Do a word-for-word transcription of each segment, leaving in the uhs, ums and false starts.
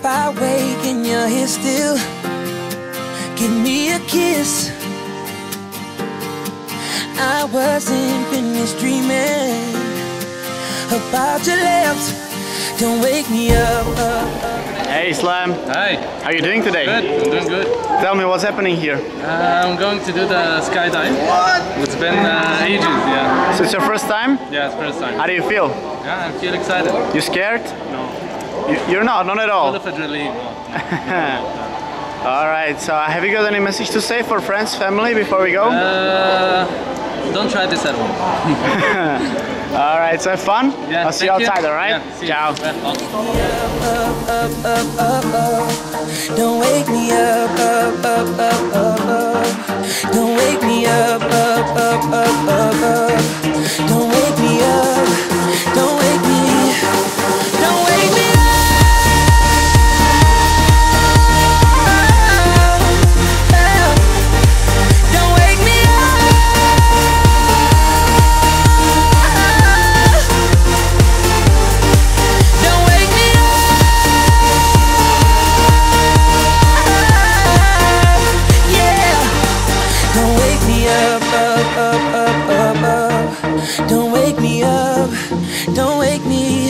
I wake and you're here still. Give me a kiss. I wasn't finished dreaming about your lips. Don't wake me up, up, up. Hey Islam. Hi. How are you doing today? Good, I'm doing good. Tell me what's happening here. Uh, I'm going to do the skydive. What? It's been uh, ages, yeah. So it's your first time? Yeah, it's first time. How do you feel? Yeah, I feel excited. You scared? No. You, you're not, not at all? Full of adrenaline. No. Alright, so have you got any message to say for friends, family before we go? Uh, don't try this at home. Alright, so have fun. Yeah, I'll see you outside, you. alright? Yeah, see Ciao. You. Up, up, up, up, up. Don't wake me up, up, up, up, up, up. Don't wake me up, up, up, up, up, up. Don't wake me up. Don't wake me. Don't wake me up. Don't wake me up, don't wake me.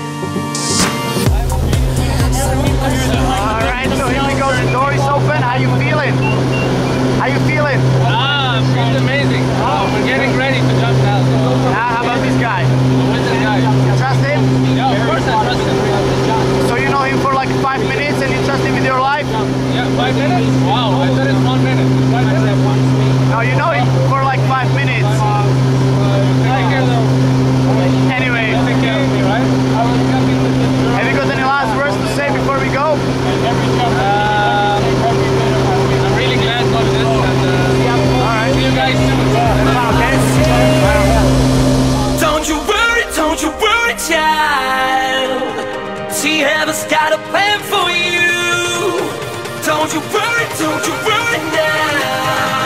Alright, so here we go, the door is open. How you feeling? How you feeling? Ah, it's amazing. Oh, we're getting ready to jump now. So. Ah, how about this guy? Who's this guy? You trust him? Yeah, of course I trust him. So you know him for like five minutes and you trust him with your life? Yeah, five minutes? Wow, I thought it's one minute. Five minutes? No, you know him for like five minutes. Anyway, take care of me, right? Have you got any last words to say before we go? Uh, I'm really glad for this and uh, Alright. see you guys soon. Okay. Don't you worry, don't you worry, child. See, heaven's got a plan for you. Don't you worry, don't you worry now.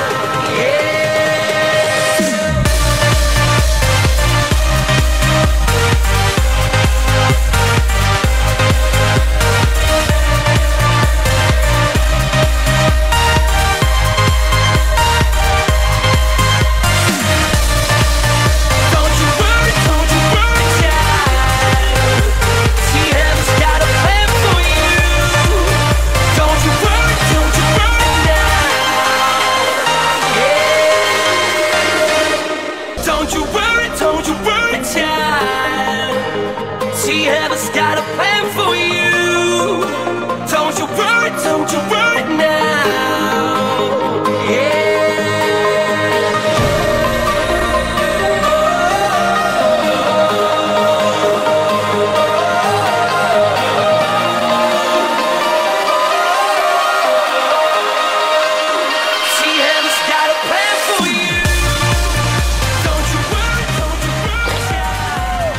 See, heaven's got a plan for you. Don't you worry, don't you worry now. Yeah. See, heaven's got a plan for you. Don't you worry, don't you worry, child.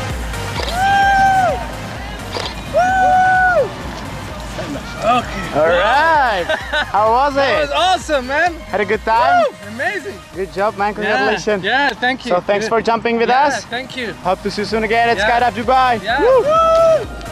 Okay. Alright. How was it? That was awesome, man. Had a good time? Woo! Amazing. Good job, man. Congratulations. Yeah, yeah, thank you. So thanks Good. for jumping with Yeah, us. thank you. Hope to see you soon again at Yeah. Skydive Dubai. Yeah. Woo!